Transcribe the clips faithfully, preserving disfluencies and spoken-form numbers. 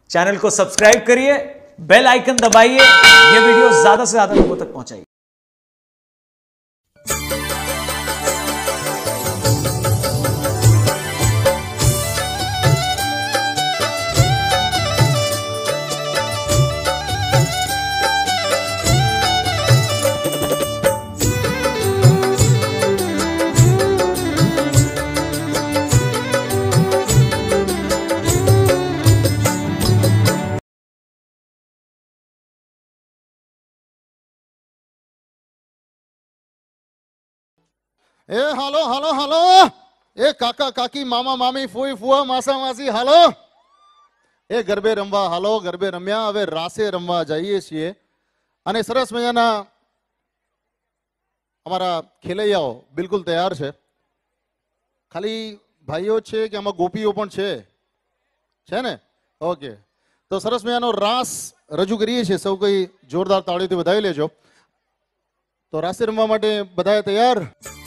Channel को subscribe करिए, bell icon दबाइए, ये वीडियो ज्यादा से ज्यादा लोगों तक पहुंचाइए। ए हालो हालो हालो ए काका काकी मामा मामी फूई फुआ मासा मासी हालो ए गरबे रमवा हालो गरबे रम्या હવે રાસે રમવા જઈએ છીએ અને સરસ મજાના અમારા ખેલૈયાઓ બિલકુલ તૈયાર છે। ખાલી ભાઈઓ છે કે આમાં ગોપીઓ પણ છે છે ને? ઓકે, તો સરસ મજાનો રાસ રજૂ કરીએ છીએ। સૌ કોઈ જોરદાર તાળીઓથી વધાવી લેજો। તો રાસે રમવા માટે બધાએ તૈયાર?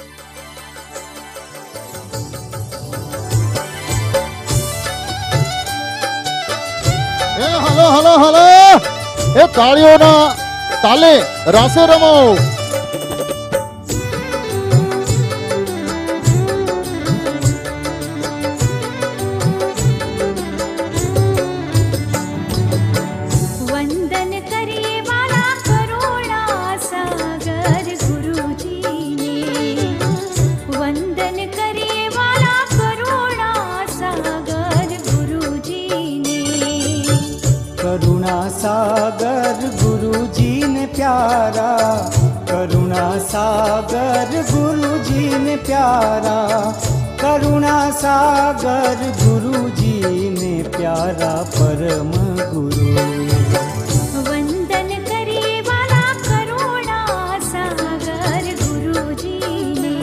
હલો હલો હલો એ તાળીઓના તાલે રાસે રમો। વંદન કરીએ વાલા કરુણા સાગર ગુરુજીને, વંદન કરીએ વાલા કરુણા સાગર ગુરુજીને। करुणा सागर गुरुजी ने प्यारा, करुणा सागर गुरुजी ने प्यारा, करुणा सागर गुरुजी ने प्यारा परम गुरु। વંદન કરીએ વાલા કરુણા સાગર ગુરુજીને।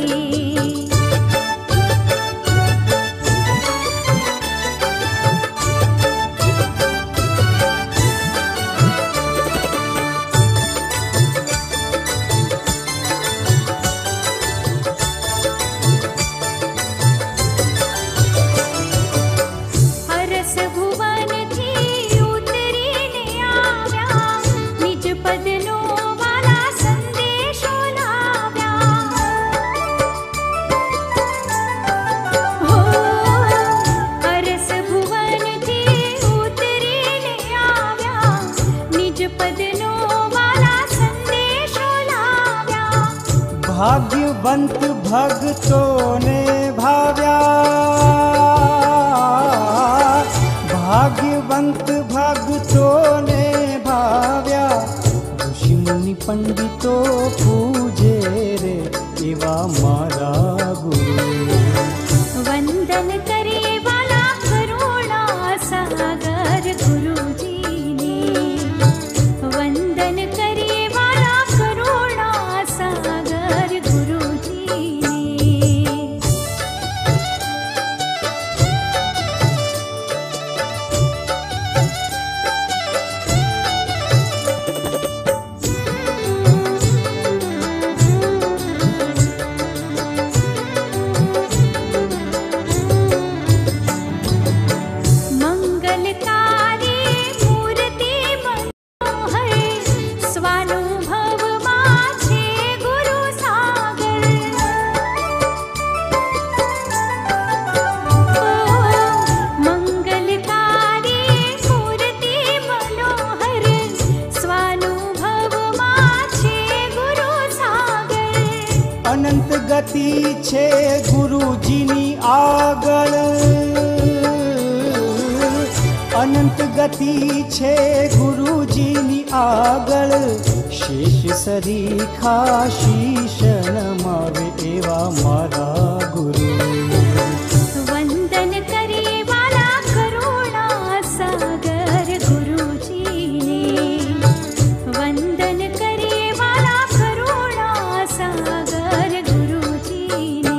હરસ ભુવનથી ઉતરીને આવ્યા, નિજ પદનો વાલા સંદેશો લાવ્યા। હો હરસ ભુવનથી ઉતરીને આવ્યા, નિજ પદનો વાલા સંદેશો લાવ્યા। भाग्यवंत भक्तों ने भाव्या, भाग्यवंत भक्तों ने भाव्या, ऋषि मुनि पंडितो पूजे रे एवा मारा गुरु। વંદન કરીએ વાલા કરુણા સાગર ગુરુજીને, વંદન કરીએ વાલા કરુણા સાગર ગુરુજીને। મંગલકારી મૂર્તિ મનોહર, સ્વાનુભવમાં છે ગુરુ સાગર। મંગલકારી મૂર્તિ મનોહર, સ્વાનુભવમાં છે ગુરુ સાગર। अनंत गति छे गुरुजीनी આગળ, अनंत गति छे गुरुजीनी આગળ, शेष सरीखा शीश नमावे एवा मारा गुरु। વંદન કરીએ વાલા કરુણા સાગર ગુરુજીને, વંદન કરીએ વાલા કરુણા સાગર ગુરુજીને।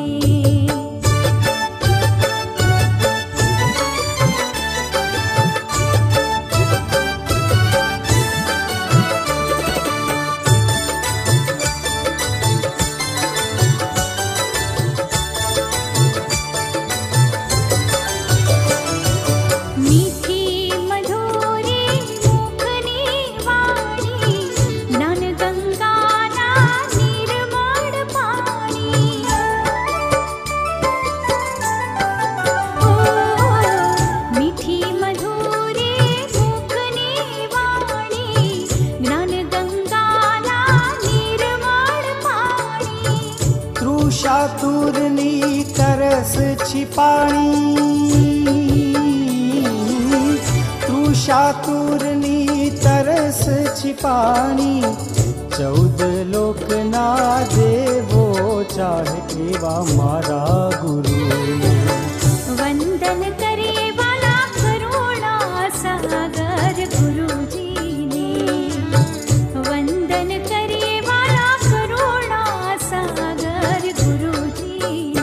छिपाणी तृषातुरनी तरस छिपाणी चौद लोकना देवो चाहे एवा मारा गुरु वंदन करे वाला करुणा सागर गुरुजी ने वंदन करे वाला करुणा सागर गुरुजी ने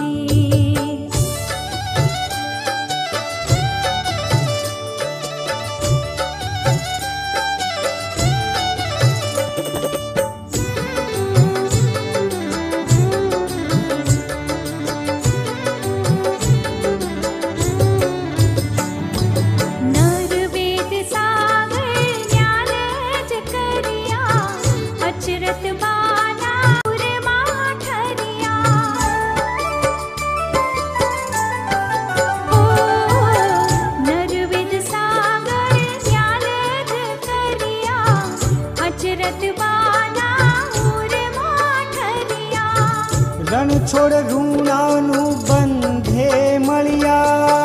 रण छोड़ ऋणानु बंधे मलिया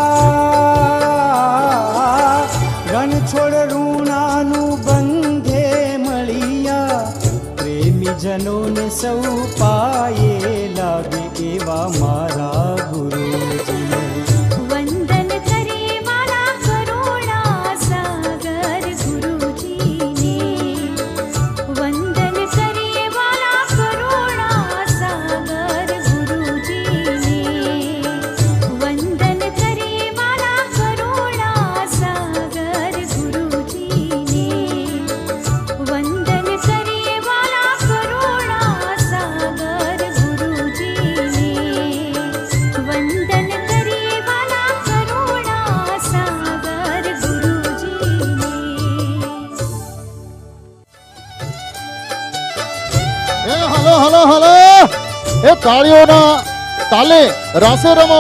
रण छोड़ ऋणानु बंधे मलिया प्रेमी जनों ने सौ पाए लागे एवा मारा गुरु वंदन करे वाला करुणा सागर गुरुजी ने वंदन करे वाला करुणा सागर गुरुजी ने वंदन करे वाला करुणा सागर गुरुजी ने वंदन करे वाला करुणा सागर गुरुजी ने वंदन करे वाला करुणा सागर गुरुजी ने એ હલો હલો હલો એ તાળીઓના તાલે રાસે રમો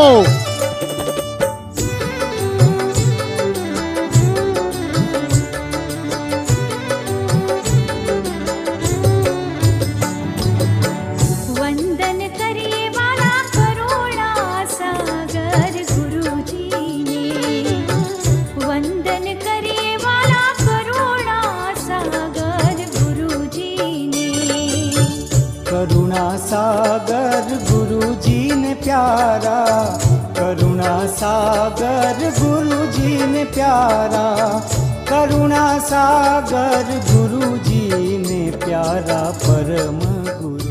वंदन करे वाला करुणा सागर गुरुजी ने वंदन करे वाला करुणा सागर गुरुजी ने करुणा सागर गुरुजी ने प्यारा करुणा सागर गुरुजी ने प्यारा करुणा सागर गुरुजी ने प्यारा परम गुरु